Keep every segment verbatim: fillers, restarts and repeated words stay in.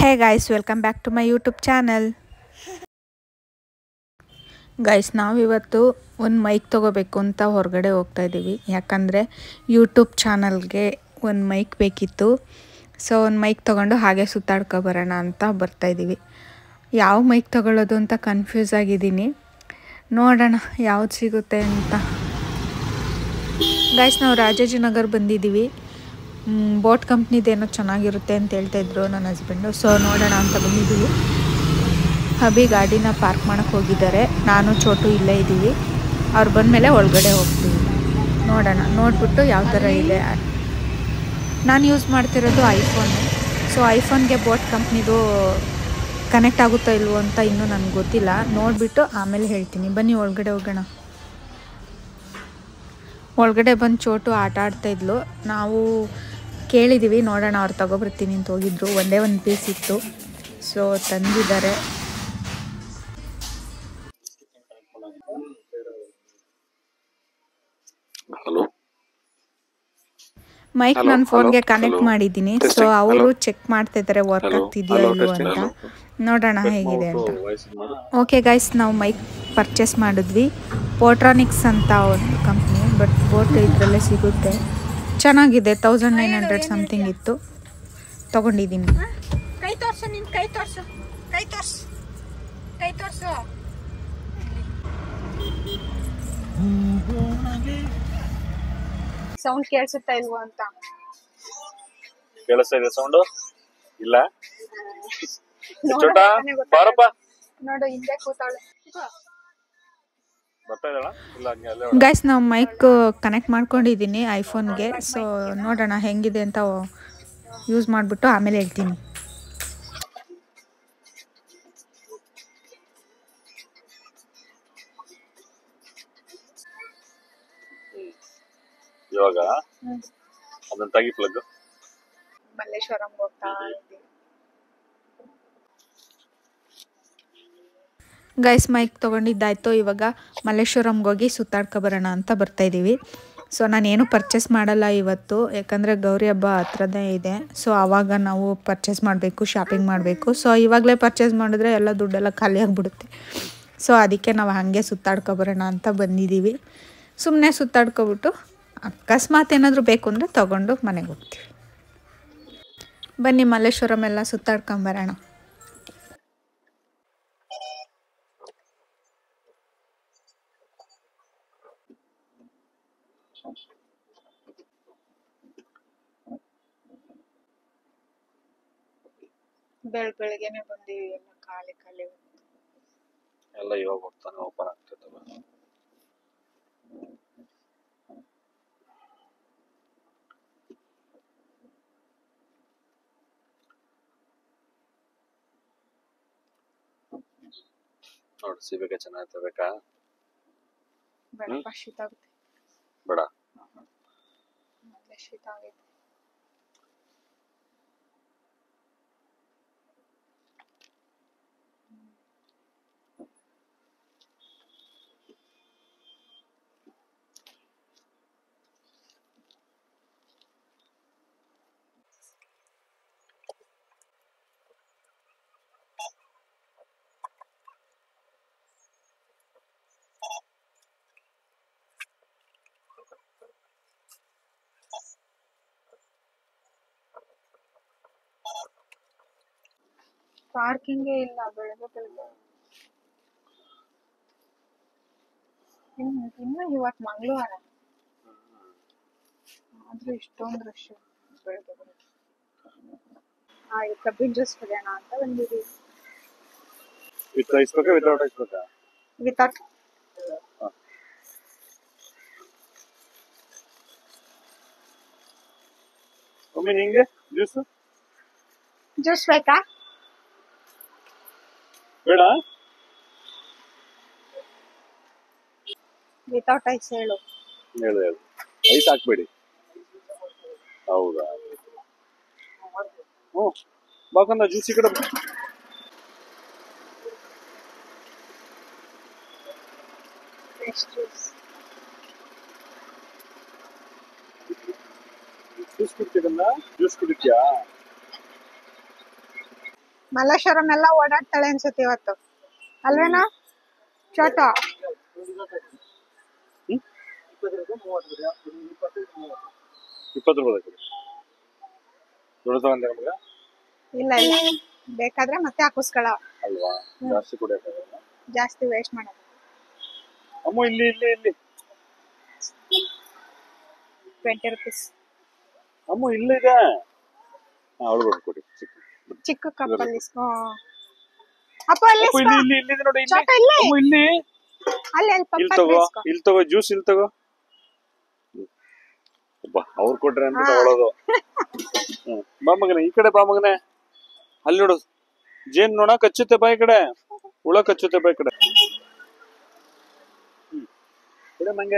Hey guys, welcome back to my YouTube channel. Guys ನಾವಿವತ್ತು ಒಂದು mic ತೊಗೋಬೇಕು ಅಂತ ಹೊರಗಡೆ ಹೋಗ್ತಾ ಇದ್ದೀವಿ. ಯಾಕಂದರೆ ಯೂಟ್ಯೂಬ್ ಚಾನಲ್ಗೆ ಒಂದು ಮೈಕ್ ಬೇಕಿತ್ತು. ಸೊ ಒಂದು ಮೈಕ್ ತೊಗೊಂಡು ಹಾಗೆ ಸುತ್ತಾಡ್ಕೊ ಬರೋಣ ಅಂತ ಬರ್ತಾಯಿದ್ದೀವಿ. ಯಾವ ಮೈಕ್ ತೊಗೊಳ್ಳೋದು ಅಂತ ಕನ್ಫ್ಯೂಸ್ ಆಗಿದ್ದೀನಿ. ನೋಡೋಣ ಯಾವ್ದು ಸಿಗುತ್ತೆ ಅಂತ. ಗೈಸ್ ನಾವು ರಾಜಾಜಿನಗರ್ ಬಂದಿದ್ದೀವಿ. ಬೋಟ್ ಕಂಪ್ನಿದೇನೋ ಚೆನ್ನಾಗಿರುತ್ತೆ ಅಂತ ಹೇಳ್ತಾಯಿದ್ರು ನನ್ನ ಹಸ್ಬೆಂಡು. ಸೊ ನೋಡೋಣ ಅಂತ ಬಂದಿದ್ದೀವಿ. ಹಬಿ ಗಾಡಿನ ಪಾರ್ಕ್ ಮಾಡೋಕ್ಕೆ ಹೋಗಿದ್ದಾರೆ. ನಾನು ಚೋಟು ಇಲ್ಲೇ ಇದ್ದೀವಿ. ಅವ್ರು ಬಂದಮೇಲೆ ಒಳಗಡೆ ಹೋಗ್ತೀವಿ. ನೋಡೋಣ, ನೋಡಿಬಿಟ್ಟು ಯಾವ ಥರ ಇದೆ. ನಾನು ಯೂಸ್ ಮಾಡ್ತಿರೋದು ಐಫೋನು. ಸೊ ಐಫೋನ್ಗೆ ಬೋಟ್ ಕಂಪ್ನಿದು ಕನೆಕ್ಟ್ ಆಗುತ್ತೋ ಇಲ್ವೋ ಅಂತ ಇನ್ನೂ ನನಗೆ ಗೊತ್ತಿಲ್ಲ. ನೋಡಿಬಿಟ್ಟು ಆಮೇಲೆ ಹೇಳ್ತೀನಿ. ಬನ್ನಿ ಒಳಗಡೆ ಹೋಗೋಣ. ಒಳಗಡೆ ಬಂದು ಚೋಟು ಆಟ ಆಡ್ತಾಯಿದ್ಲು. ನಾವು ಕೇಳಿದ್ದೀವಿ, ನೋಡೋಣ ಅವ್ರು ತಗೊಬರ್ತೀನಿ ಅಂತ ಹೋಗಿದ್ರು. ಒಂದೇ ಒಂದು ಪೀಸ್ ಇತ್ತು, ಸೊ ತಂದಿದ್ದಾರೆ. ಮೈಕ್ ನನ್ನ ಫೋನ್ಗೆ ಕನೆಕ್ಟ್ ಮಾಡಿದ್ದೀನಿ. ಸೊ ಅವರು ಚೆಕ್ ಮಾಡ್ತಾ ಇದ್ದಾರೆ ವರ್ಕ್ ಆಗ್ತಿದೆಯಾ ಇಲ್ವೋ ಅಂತ. ನೋಡೋಣ ಹೇಗಿದೆ ಅಂತ. ಓಕೆ ಗೈಸ್, ನಾವು ಮೈಕ್ ಪರ್ಚೇಸ್ ಮಾಡಿದ್ವಿ. ಪೋಟ್ರಾನಿಕ್ಸ್ ಅಂತ ಒಂದು ಕಂಪ್ನಿ, ಬಟ್ ಬೋಟ್ ಇದರಲ್ಲೇ ಸಿಗುತ್ತೆ. ಚೆನ್ನಾಗಿದೆ. ತೌಸಂಡ್ ನೈನ್ ಹಂಡ್ರೆಡ್ ಸಮಥಿಂಗ್ ಇತ್ತು. ತೊಗೊಂಡಿದ್ದೀನಿ. ಕೈ ತೋರ್ಸು, ನಿನ್ ಕೈ ತೋರ್ಸು, ಕೈ ತೋರ್ಸು, ಕೈ ತೋರ್ಸು. ಸೌಂಡ್ ಕೇಳಿಸುತ್ತಾ ಇಲ್ವೋ ಅಂತ. ಕೇಳಿಸ್ತಾ ಇದೆ ಸೌಂಡ್? ಇಲ್ಲ. ಬಾರಪ್ಪ. ನೋಡು, ಹಿಂದೆ ಕೂತಾಳೆ. ಗೈಸ್ ನಾವು ಮೈಕ್ ಕನೆಕ್ಟ್ ಮಾಡ್ಕೊಂಡಿದ್ದೀನಿ ಐಫೋನ್ಗೆ. ಸೊ ನೋಡೋಣ ಹೆಂಗಿದೆ ಅಂತ ಯೂಸ್ ಮಾಡಿಬಿಟ್ಟು ಆಮೇಲೆ ಹೇಳ್ತೀನಿ. ಇವಾಗ ಅದನ್ನ ತೆಗಿ ಪ್ಲಗ್. ಮಲ್ಲೇಶ್ವರಂ ಹೋಗ್ತಾ ಇದ್ದೀವಿ. ಗೈಸ್ ಮೈಕ್ ತೊಗೊಂಡಿದ್ದಾಯ್ತು. ಇವಾಗ ಮಲ್ಲೇಶ್ವರಂಗೆ ಹೋಗಿ ಸುತ್ತಾಡ್ಕೊ ಬರೋಣ ಅಂತ ಬರ್ತಾಯಿದ್ದೀವಿ. ಸೊ ನಾನೇನು ಪರ್ಚೇಸ್ ಮಾಡಲ್ಲ ಇವತ್ತು, ಯಾಕಂದರೆ ಗೌರಿ ಹಬ್ಬ ಹತ್ರದೇ ಇದೆ. ಸೊ ಆವಾಗ ನಾವು ಪರ್ಚೇಸ್ ಮಾಡಬೇಕು, ಶಾಪಿಂಗ್ ಮಾಡಬೇಕು. ಸೊ ಇವಾಗಲೇ ಪರ್ಚೇಸ್ ಮಾಡಿದ್ರೆ ಎಲ್ಲ ದುಡ್ಡೆಲ್ಲ ಖಾಲಿ ಆಗಿಬಿಡುತ್ತೆ. ಸೊ ಅದಕ್ಕೆ ನಾವು ಹಾಗೆ ಸುತ್ತಾಡ್ಕೊ ಬರೋಣ ಅಂತ ಬಂದಿದ್ದೀವಿ. ಸುಮ್ಮನೆ ಸುತ್ತಾಡ್ಕೊಬಿಟ್ಟು ಅಕಸ್ಮಾತ್ ಏನಾದರೂ ಬೇಕು ಅಂದರೆ ತೊಗೊಂಡು ಮನೆಗೆ ಹೋಗ್ತೀವಿ. ಬನ್ನಿ ಮಲ್ಲೇಶ್ವರಂ ಎಲ್ಲ ಸುತ್ತಾಡ್ಕೊಂಬರೋಣ. ಬೆಳ್ ಬೆಳಗ್ಗೆನೆ ಬಂದೀವಿ. ಎಲ್ಲ ಖಾಲಿ ಖಾಲಿ ಎಲ್ಲ ಇವಾಗ ಹೋಗ್ತಾನೆ ಓಪನ್ ಆಗ್ತದಲ್ಲ. ನೋಡಿ ಸಿಬೇಕಾ? ಚೆನ್ನಾಗಿ ಬೇಕಾ? ಬೇಡಪ್ಪ, ಶೀತ ಆಗುತ್ತೆ. ಬೇಡ, ಮೊದಲೇ ಶೀತ ಆಗೈತೆ. ಪಾರ್ಕಿಂಗೇ ಇಲ್ಲ ಬೆಳಗ್ಗೆ ಬೆಳಗ್ಗೆ. ಇನ್ನು ಇವತ್ತು ಮಂಗಳವಾರ ಆದ್ರೂ ಇಷ್ಟೊಂದು ರಶ್ ಬೆಳಗ್ಗೆ ಬೆಳಗ್ಗೆ. ಹಾ, ಈ ಕಬ್ಬಿನ ಜ್ಯೂಸ್ ಕುಡಿಯೋಣ ಅಂತ ಬಂದಿದ್ದೀವಿ. ವಿತ್ ಐಸ್ ಬೇಕಾ ವಿತೌಟ್ ಐಸ್ ಬೇಕಾ? ವಿತೌಟ್. ಒಮ್ಮೆ ನಿಂಗೆ ಜ್ಯೂಸ್ ಜ್ಯೂಸ್ ಬೇಕಾ? ಬೇಡ, ವಿತೌಟ್ ಐಸ್ ಹೇಳು. ಹೇಳು ಹೇಳು. ಐಸ್ ಹಾಕ್ಬೇಡಿ. ಹೌದಾ? ಹ್ಞೂ ಬಾಕಂದ ಜ್ಯೂಸ್ ಈ ಕಡೆ. Fresh juice. ಜ್ಯೂಸ್ ಕುಡಿತೀರಲ್ಲ? ಜ್ಯೂಸ್ ಕುಡಿತೀಯಾ? ಮಲ್ಲೇಶ್ವರಂ ಎಲ್ಲ ಓಡಾಡ್ತಾಳೆ ಅನ್ಸುತ್ತೆ ಇವತ್ತು ಅಲ್ವೇನಾ ಚೋಟು? ಇಪ್ಪತ್ತು ರೂಪಾಯಿ ದೊಡ್ಡ ತಗೊಂಡೆ ನಮ್ಗೆ ಇಲ್ಲ ಇಲ್ಲ ಬೇಕಾದ್ರೆ ಮತ್ತೆ ಹಾಕಿಸ್ಕೊಳ ಅಲ್ವಾ? ಜಾಸ್ತಿ ಕುಡಿಯೋಕ್ಕಾಗಲ್ಲ. ಜಾಸ್ತಿ ವೇಸ್ಟ್ ಮಾಡೋದು. ಅಮ್ಮ ಇಲ್ಲಿ ಇಲ್ಲಿ ಇಲ್ಲಿ ಟ್ವೆಂಟಿ ರುಪೀಸ್ ಅಮ್ಮ ಇಲ್ಲಿದೆ. ಅವಳು ಕೊಡಿ ಚಿಕ್ಕ ಚಿಕ್ಕ ಕಪ್ಪಲ್ಲಿ ಅಪ್ಪ ಅಲ್ಲಿ ಅಪ್ಪ ಇಲ್ಲಿ ಇಲ್ಲಿ ಇಲ್ಲಿ ನೋಡಿ ಇಲ್ಲಿ ಚೋಟ ಇಲ್ಲಿ ಅಮ್ಮ ಇಲ್ಲಿ ಅಲ್ಲಿ ಅಲ್ಲಿ ಇಲ್ಲಿ ಪಪ್ಪ ತಗೋ ಇಲ್ಲಿ ತಗೋ ಜ್ಯೂಸ್ ಇಲ್ಲಿ ತಗೋ. ಅಬ್ಬಾ ಅವ್ರು ಕೊಟ್ರೆ ಅಂತ ತಗೊಳ್ಳೋದು. ಹ್ಮ್ ಬಾ ಮಗನೆ ಈ ಕಡೆ ಬಾ ಮಗನೆ. ಅಲ್ಲಿ ನೋಡು ಜೇನ್ ನೋಡ ಕಚ್ಚುತ್ತೆ ಬಾ ಈ ಕಡೆ. ಹುಳ ಕಚ್ಚುತ್ತೆ ಬಾ ಈ ಕಡೆ. ಹ್ಮ್ ಇಡೆ ಮಂಗೆ.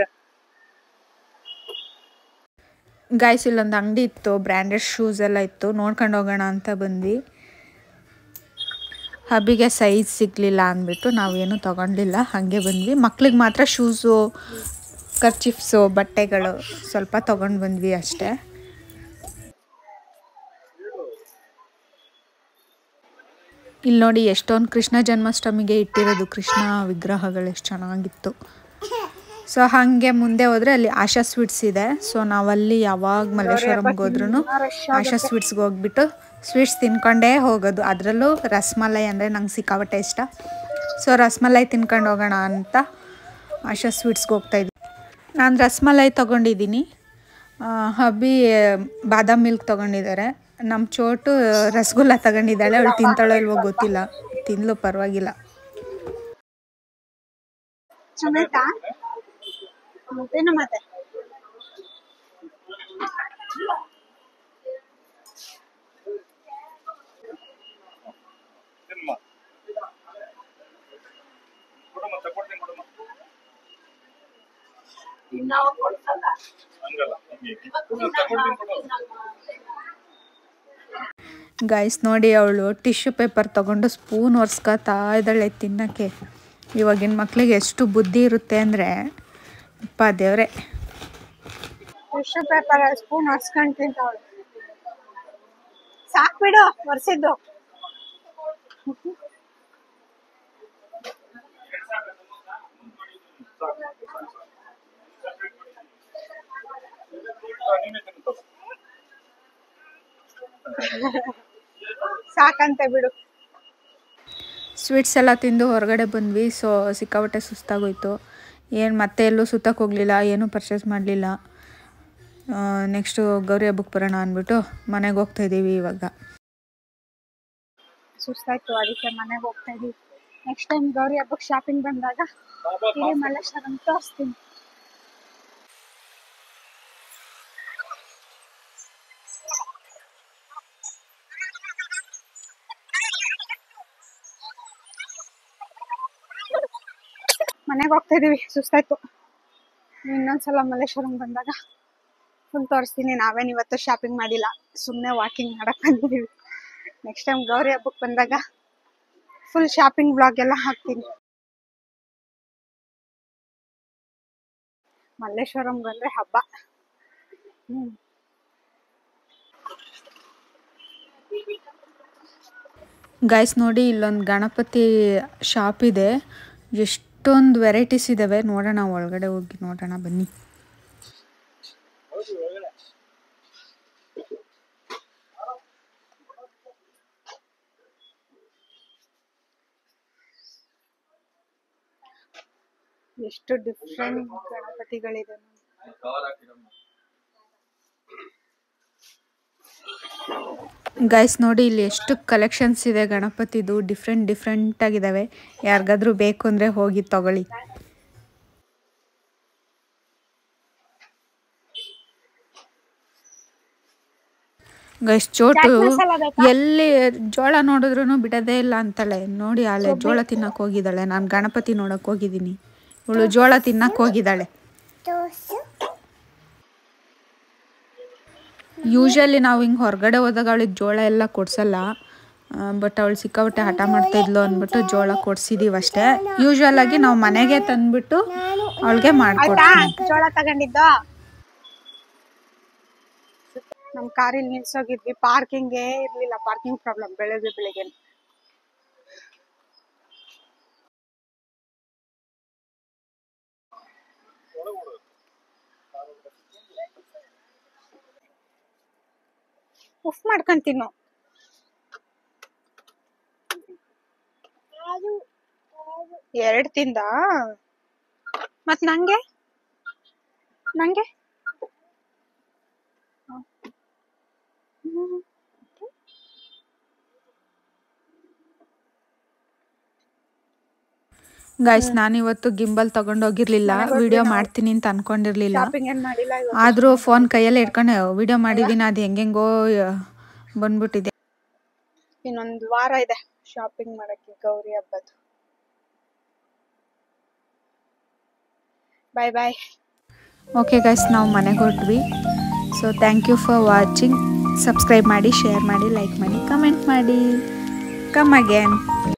ಗಾಯ್ಸ್ ಇಲ್ಲೊಂದು ಅಂಗಡಿ ಇತ್ತು, ಬ್ರ್ಯಾಂಡೆಡ್ ಶೂಸ್ ಎಲ್ಲ ಇತ್ತು, ನೋಡ್ಕೊಂಡು ಹೋಗೋಣ ಅಂತ ಬಂದ್ವಿ. ಹಬ್ಬಿಗೆ ಸೈಜ್ ಸಿಗಲಿಲ್ಲ ಅಂದ್ಬಿಟ್ಟು ನಾವೇನು ತೊಗೊಂಡಿಲ್ಲ, ಹಾಗೆ ಬಂದ್ವಿ. ಮಕ್ಳಿಗೆ ಮಾತ್ರ ಶೂಸು, ಕರ್ಚಿಫ್ಸು, ಬಟ್ಟೆಗಳು ಸ್ವಲ್ಪ ತೊಗೊಂಡು ಬಂದ್ವಿ ಅಷ್ಟೇ. ಇಲ್ಲಿ ನೋಡಿ ಎಷ್ಟೊಂದು ಕೃಷ್ಣ ಜನ್ಮಾಷ್ಟಮಿಗೆ ಇಟ್ಟಿರೋದು ಕೃಷ್ಣ ವಿಗ್ರಹಗಳು ಎಷ್ಟು ಚೆನ್ನಾಗಿತ್ತು. ಸೊ ಹಾಗೆ ಮುಂದೆ ಹೋದರೆ ಅಲ್ಲಿ ಆಶಾ ಸ್ವೀಟ್ಸ್ ಇದೆ. ಸೊ ನಾವಲ್ಲಿ ಯಾವಾಗ ಮಲ್ಲೇಶ್ವರಂಗೆ ಹೋದ್ರೂ ಆಶಾ ಸ್ವೀಟ್ಸ್ಗೆ ಹೋಗ್ಬಿಟ್ಟು ಸ್ವೀಟ್ಸ್ ತಿನ್ಕೊಂಡೇ ಹೋಗೋದು. ಅದರಲ್ಲೂ ರಸಮಲೈ ಅಂದರೆ ನಂಗೆ ಸಿಕ್ಕಾಪಟ್ಟೆ ಇಷ್ಟ. ಸೊ ರಸಮಲೈ ತಿನ್ಕೊಂಡು ಹೋಗೋಣ ಅಂತ ಆಶಾ ಸ್ವೀಟ್ಸ್ಗೆ ಹೋಗ್ತಾಯಿದ್ವಿ. ನಾನು ರಸಮಲೈ ತೊಗೊಂಡಿದ್ದೀನಿ, ಹಬ್ಬಿ ಬಾದಾಮ್ ಮಿಲ್ಕ್ ತೊಗೊಂಡಿದ್ದಾರೆ, ನಮ್ಮ ಚೋಟು ರಸಗುಲ್ಲ ತಗೊಂಡಿದ್ದಾಳೆ. ಅವಳು ತಿಂತಾಳೋ ಇಲ್ವೋ ಗೊತ್ತಿಲ್ಲ, ತಿನ್ಲು ಪರವಾಗಿಲ್ಲ. ಚೆನ್ನಾಯ್ತಾ ಮತ್ತೇನು ಮತ್ತೆ ಗೈಸ್ ನೋಡಿ ಅವಳು ಟಿಶ್ಯೂ ಪೇಪರ್ ತೊಗೊಂಡು ಸ್ಪೂನ್ ಒರೆಸ್ಕೊತಾ ಇದ್ದಾಳೆ ತಿನ್ನೋಕ್ಕೆ. ಇವಾಗಿನ ಮಕ್ಳಿಗೆ ಎಷ್ಟು ಬುದ್ಧಿ ಇರುತ್ತೆ ಅಂದರೆ ಅಪ್ಪ ದೇವ್ರೆ. ಟಿಶ್ಯೂ ಪೇಪರ್ ಸ್ಪೂನ್ ಒರೆಸ್ಕೊಂಡು ತಿಂತಾವಳು. ಸಾಕು ಬಿಡು ಒರೆಸಿದ್ದು. ಸಾಕಂತೆ ಬಿಡು. ಸ್ವೀಟ್ಸ್ ಎಲ್ಲ ತಿಂದು ಹೊರಗಡೆ ಬಂದ್ವಿ. ಸೊ ಸಿಕ್ಕಾಪಟ್ಟೆ ಸುಸ್ತಾಗೋಯ್ತು. ಏನು ಮತ್ತೆ ಎಲ್ಲೂ ಸುತ್ತಕ್ಕೆ ಹೋಗಲಿಲ್ಲ, ಏನೂ ಪರ್ಚೇಸ್ ಮಾಡಲಿಲ್ಲ. ನೆಕ್ಸ್ಟು ಗೌರಿ ಹಬ್ಬಕ್ಕೆ ಬರೋಣ ಅಂದ್ಬಿಟ್ಟು ಮನೆಗೆ ಹೋಗ್ತಾಯಿದ್ದೀವಿ. ಇವಾಗ ಸುಸ್ತಾಯ್ತು, ಅದಕ್ಕೆ ಮನೆಗೆ ಹೋಗ್ತಾ ಇದೀವಿ. ನೆಕ್ಸ್ಟ್ ಟೈಮ್ ಗೌರಿ ಹಬ್ಬಕ್ಕೆ ಶಾಪಿಂಗ್ ಬಂದಾಗ ಇಡೀ ಮಲ್ಲೇಶ್ವರಂ ತೋರಿಸ್ತೀನಿ. ಮನೆಗೆ ಹೋಗ್ತಾ ಇದೀವಿ, ಸುಸ್ತಾಯ್ತು. ಇನ್ನೊಂದ್ಸಲ ಮಲ್ಲೇಶ್ವರಂ ಬಂದಾಗ ಫುಲ್ ತೋರಿಸ್ತೀನಿ. ನಾವೇನು ಇವತ್ತು ಶಾಪಿಂಗ್ ಮಾಡಿಲ್ಲ, ಸುಮ್ಮನೆ ವಾಕಿಂಗ್ ಮಾಡಕ್ ಬಂದಿದ್ದೀವಿ. ನೆಕ್ಸ್ಟ್ ಟೈಮ್ ಗೌರಿ ಹಬ್ಬಕ್ಕೆ ಬಂದಾಗ ಫುಲ್ ಶಾಪಿಂಗ್ ಬ್ಲಾಗ್ ಎಲ್ಲ ಹಾಕ್ತೀನಿ. ಮಲ್ಲೇಶ್ವರಂ ಬಂದ್ರೆ ಹಬ್ಬ. ಹ್ಮ್ ಗೈಸ್ ನೋಡಿ ಇಲ್ಲೊಂದು ಗಣಪತಿ ಶಾಪ್ ಇದೆ, ಎಷ್ಟೊಂದು ವೆರೈಟೀಸ್ ಇದ್ದಾವೆ. ನೋಡೋಣ ಒಳಗಡೆ ಹೋಗಿ ನೋಡೋಣ ಬನ್ನಿ. ಎಷ್ಟು ಡಿಫ್ರೆಂಟ್ ಗಣಪತಿಗಳಿದೆ. ಗೈಸ್ ನೋಡಿ ಇಲ್ಲಿ ಎಷ್ಟು ಕಲೆಕ್ಷನ್ಸ್ ಇದೆ ಗಣಪತಿದು, ಡಿಫ್ರೆಂಟ್ ಡಿಫ್ರೆಂಟ್ ಆಗಿದ್ದಾವೆ. ಯಾರಿಗಾದ್ರೂ ಬೇಕು ಅಂದರೆ ಹೋಗಿ ತಗೊಳ್ಳಿ. ಗೈಸ್ ಚೋಟು ಎಲ್ಲಿ ಜೋಳ ನೋಡಿದ್ರು ಬಿಡೋದೇ ಇಲ್ಲ ಅಂತಾಳೆ. ನೋಡಿ ಅಲ್ಲೇ ಜೋಳ ತಿನ್ನಕ್ಕೆ ಹೋಗಿದ್ದಾಳೆ. ನಾನು ಗಣಪತಿ ನೋಡಕ್ಕೆ ಹೋಗಿದ್ದೀನಿ, ಇವಳು ಜೋಳ ತಿನ್ನಕ್ಕೆ ಹೋಗಿದ್ದಾಳೆ. ಯೂಶಲಿ ನಾವು ಹಿಂಗೆ ಹೊರಗಡೆ ಹೋದಾಗ ಅವಳಿಗೆ ಜೋಳ ಎಲ್ಲ ಕೊಡ್ಸಲ್ಲ, ಬಟ್ ಅವಳು ಸಿಕ್ಕಾಪಟ್ಟೆ ಹಠ ಮಾಡ್ತಾಯಿದ್ಲು ಅಂದ್ಬಿಟ್ಟು ಜೋಳ ಕೊಡ್ಸಿದೀವಿ ಅಷ್ಟೇ. ಯೂಶಲ್ ಆಗಿ ನಾವು ಮನೆಗೆ ತಂದ್ಬಿಟ್ಟು ಅವಳಿಗೆ ಮಾಡ್ಕೊಡ್ತೀವಿ. ಜೋಳ ತಗೊಂಡಿದ್ದ ನಮ್ ಕಾರಲ್ಲಿ ನಿಲ್ಸೋಗಿದ್ವಿ, ಪಾರ್ಕಿಂಗೇ ಇರ್ಲಿಲ್ಲ. ಪಾರ್ಕಿಂಗ್ ಪ್ರಾಬ್ಲಮ್ ಬೆಳಗ್ಗೆ ಬೆಳಿಗ್ಗೆ. ಉಫ್ ಮಾಡ್ಕೊಂತೀನೋ. ಎರಡ್ ತಿಂದ ಮತ್ ನಂಗೆ ನಂಗೆ ಗೈಸ್ ನಾನು ಇವತ್ತು ಗಿಂಬಲ್ ತಗೊಂಡೋಗಿರ್ಲಿಲ್ಲ, ವಿಡಿಯೋ ಮಾಡ್ತೀನಿ ಅಂತ ಅನ್ಕೊಂಡಿರ್ಲಿಲ್ಲ. ಶಾಪಿಂಗ್ ಏನ್ ಮಾಡಿಲ್ಲ ಇವತ್ತು. ಆದ್ರೂ ಫೋನ್ ಕೈಯಲ್ಲೇ ಇಟ್ಕೊಂಡು ವಿಡಿಯೋ ಮಾಡಿದೀನಿ, ಅದು ಹೆಂಗೆಂಗೋ ಬಂದ್ಬಿಟ್ಟಿದೆ. ಇನ್ನೊಂದು ವಾರ ಇದೆ ಶಾಪಿಂಗ್ ಮಾಡಕ್ಕೆ ಗೌರಿ ಹಬ್ಬದ್ದು. Bye bye. ಓಕೆ ಗೈಸ್, ನಾವು ಮನೆಗೆ ಹೊರಟ್ವಿ. So thank you for watching. Subscribe ಮಾಡಿ, ಶೇರ್ ಮಾಡಿ, ಲೈಕ್ ಮಾಡಿ, ಕಮೆಂಟ್ ಮಾಡಿ. Come again.